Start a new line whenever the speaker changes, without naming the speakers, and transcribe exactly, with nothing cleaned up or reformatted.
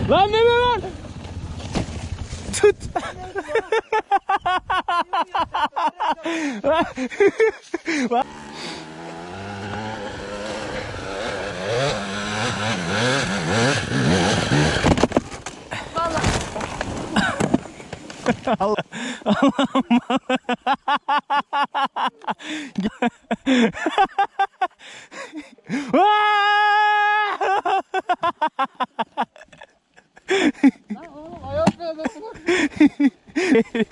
Lan ne lan? Tut. Allah Allah'ım.
Lan oğlum ayak ver bak.